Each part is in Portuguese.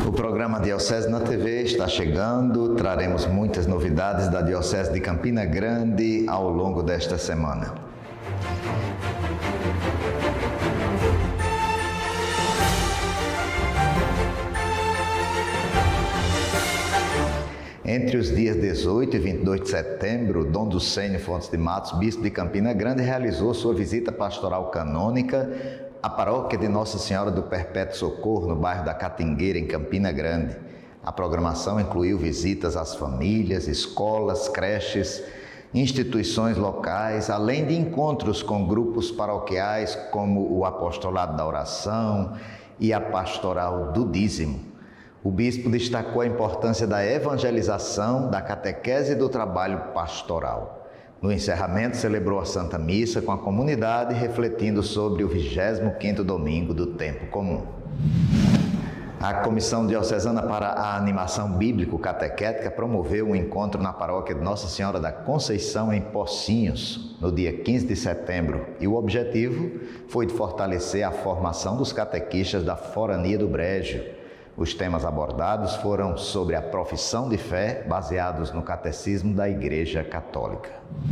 O programa Diocese na TV está chegando, traremos muitas novidades da Diocese de Campina Grande ao longo desta semana. Entre os dias 18 e 22 de setembro, Dom Ducênio Fontes de Matos, bispo de Campina Grande, realizou sua visita pastoral canônica à paróquia de Nossa Senhora do Perpétuo Socorro, no bairro da Catingueira, em Campina Grande. A programação incluiu visitas às famílias, escolas, creches, instituições locais, além de encontros com grupos paroquiais como o Apostolado da Oração e a Pastoral do Dízimo. O bispo destacou a importância da evangelização, da catequese e do trabalho pastoral. No encerramento, celebrou a Santa Missa com a comunidade, refletindo sobre o 25º domingo do tempo comum. A Comissão Diocesana para a Animação Bíblico-Catequética promoveu um encontro na paróquia de Nossa Senhora da Conceição, em Pocinhos, no dia 15 de setembro, e o objetivo foi de fortalecer a formação dos catequistas da Forania do Brejo. Os temas abordados foram sobre a profissão de fé, baseados no Catecismo da Igreja Católica.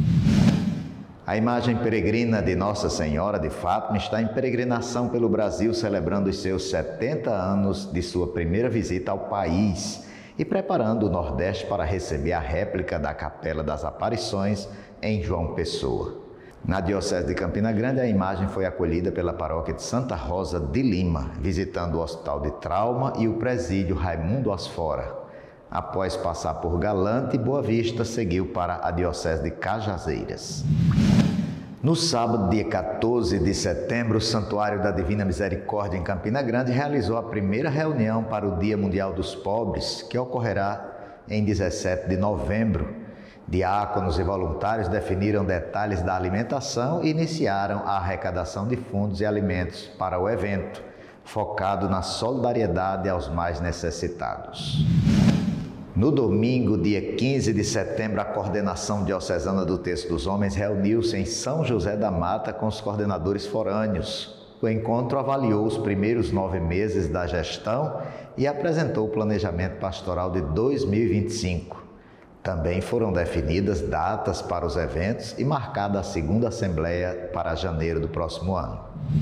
A imagem peregrina de Nossa Senhora de Fátima está em peregrinação pelo Brasil, celebrando os seus 70 anos de sua primeira visita ao país e preparando o Nordeste para receber a réplica da Capela das Aparições em João Pessoa. Na Diocese de Campina Grande, a imagem foi acolhida pela paróquia de Santa Rosa de Lima, visitando o Hospital de Trauma e o presídio Raimundo Asfora. Após passar por Galante e Boa Vista, seguiu para a Diocese de Cajazeiras. No sábado, dia 14 de setembro, o Santuário da Divina Misericórdia em Campina Grande realizou a primeira reunião para o Dia Mundial dos Pobres, que ocorrerá em 17 de novembro. Diáconos e voluntários definiram detalhes da alimentação e iniciaram a arrecadação de fundos e alimentos para o evento, focado na solidariedade aos mais necessitados. No domingo, dia 15 de setembro, a Coordenação Diocesana do Terço dos Homens reuniu-se em São José da Mata com os coordenadores forâneos. O encontro avaliou os primeiros 9 meses da gestão e apresentou o planejamento pastoral de 2025. Também foram definidas datas para os eventos e marcada a segunda Assembleia para janeiro do próximo ano.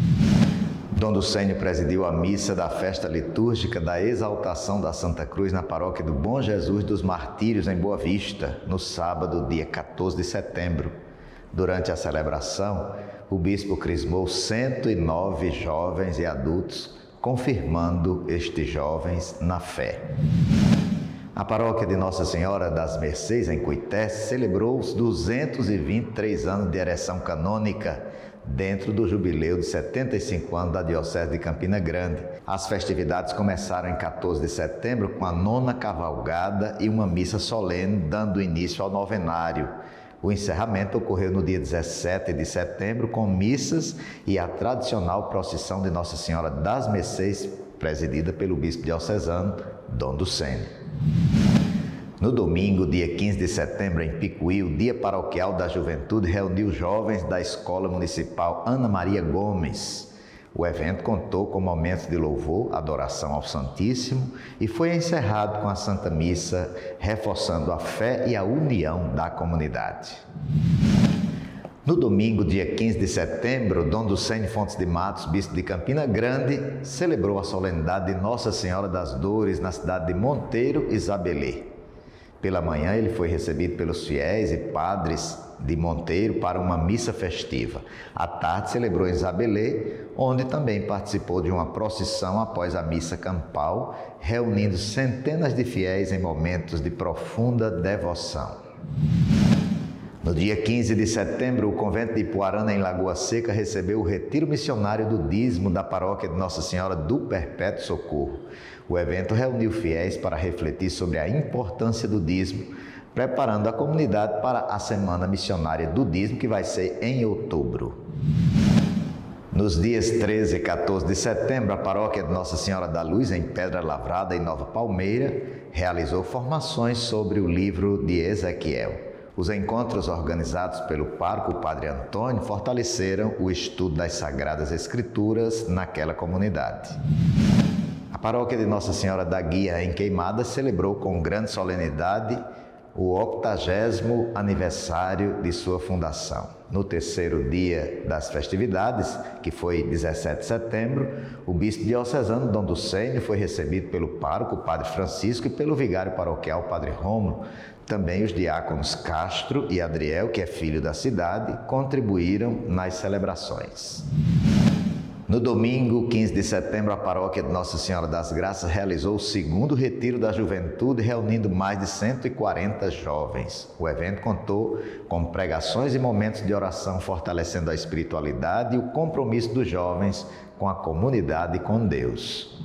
Dom Ducênio presidiu a missa da festa litúrgica da Exaltação da Santa Cruz na paróquia do Bom Jesus dos Martírios, em Boa Vista, no sábado, dia 14 de setembro. Durante a celebração, o bispo crismou 109 jovens e adultos, confirmando estes jovens na fé. A paróquia de Nossa Senhora das Mercês, em Cuité, celebrou os 223 anos de ereção canônica dentro do jubileu de 75 anos da Diocese de Campina Grande. As festividades começaram em 14 de setembro com a 9ª cavalgada e uma missa solene, dando início ao novenário. O encerramento ocorreu no dia 17 de setembro com missas e a tradicional procissão de Nossa Senhora das Mercês, presidida pelo bispo diocesano, Dom Ducênio. No domingo, dia 15 de setembro, em Picuí, o Dia Paroquial da Juventude reuniu jovens da Escola Municipal Ana Maria Gomes. O evento contou com momentos de louvor, adoração ao Santíssimo e foi encerrado com a Santa Missa, reforçando a fé e a união da comunidade. No domingo, dia 15 de setembro, Dom Ducênio Fontes de Matos, bispo de Campina Grande, celebrou a solenidade de Nossa Senhora das Dores na cidade de Monteiro, Isabelê. Pela manhã, ele foi recebido pelos fiéis e padres de Monteiro para uma missa festiva. À tarde, celebrou em Isabelê, onde também participou de uma procissão após a missa campal, reunindo centenas de fiéis em momentos de profunda devoção. No dia 15 de setembro, o convento de Ipuarana, em Lagoa Seca, recebeu o retiro missionário do dízimo da paróquia de Nossa Senhora do Perpétuo Socorro. O evento reuniu fiéis para refletir sobre a importância do dízimo, preparando a comunidade para a Semana Missionária do Dízimo, que vai ser em outubro. Nos dias 13 e 14 de setembro, a paróquia de Nossa Senhora da Luz, em Pedra Lavrada, em Nova Palmeira, realizou formações sobre o livro de Ezequiel. Os encontros organizados pelo pároco Padre Antônio fortaleceram o estudo das Sagradas Escrituras naquela comunidade. A paróquia de Nossa Senhora da Guia em Queimada celebrou com grande solenidade o 80º aniversário de sua fundação. No terceiro dia das festividades, que foi 17 de setembro, o bispo diocesano Dom Ducênio foi recebido pelo pároco, Padre Francisco, e pelo vigário paroquial, Padre Rômulo. Também os diáconos Castro e Adriel, que é filho da cidade, contribuíram nas celebrações. No domingo, 15 de setembro, a paróquia de Nossa Senhora das Graças realizou o segundo retiro da juventude, reunindo mais de 140 jovens. O evento contou com pregações e momentos de oração, fortalecendo a espiritualidade e o compromisso dos jovens com a comunidade e com Deus.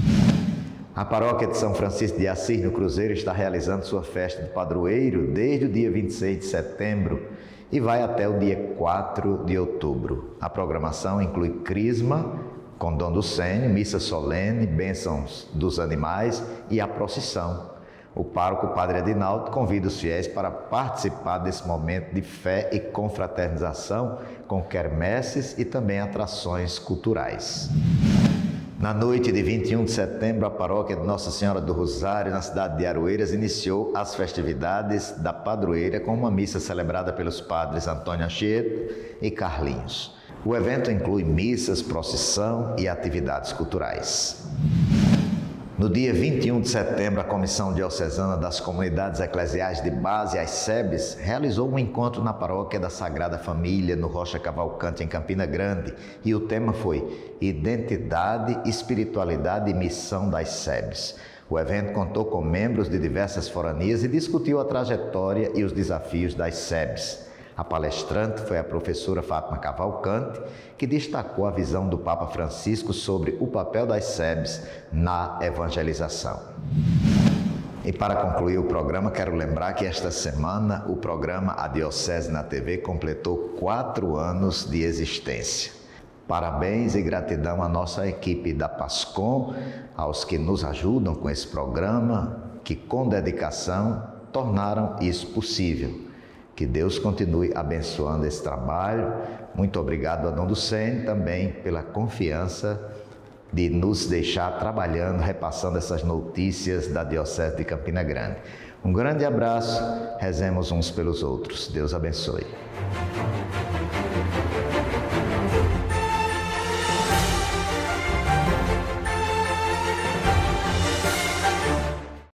A paróquia de São Francisco de Assis, no Cruzeiro, está realizando sua festa de padroeiro desde o dia 26 de setembro e vai até o dia 4 de outubro. A programação inclui crisma com Dom Ducênio, missa solene, bênçãos dos animais e a procissão. O pároco Padre Adinaldo convida os fiéis para participar desse momento de fé e confraternização com quermesses e também atrações culturais. Na noite de 21 de setembro, a paróquia de Nossa Senhora do Rosário, na cidade de Aroeiras, iniciou as festividades da padroeira com uma missa celebrada pelos padres Antônio Anchieta e Carlinhos. O evento inclui missas, procissão e atividades culturais. No dia 21 de setembro, a Comissão Diocesana das Comunidades Eclesiais de Base, as SEBs, realizou um encontro na paróquia da Sagrada Família, no Rocha Cavalcante, em Campina Grande, e o tema foi Identidade, Espiritualidade e Missão das SEBs. O evento contou com membros de diversas foranias e discutiu a trajetória e os desafios das SEBs. A palestrante foi a professora Fátima Cavalcante, que destacou a visão do Papa Francisco sobre o papel das SEBs na evangelização. E para concluir o programa, quero lembrar que esta semana o programa A Diocese na TV completou 4 anos de existência. Parabéns e gratidão à nossa equipe da PASCOM, aos que nos ajudam com esse programa, que com dedicação tornaram isso possível. Que Deus continue abençoando esse trabalho. Muito obrigado a Dom Ducênio também pela confiança de nos deixar trabalhando, repassando essas notícias da Diocese de Campina Grande. Um grande abraço, rezemos uns pelos outros. Deus abençoe.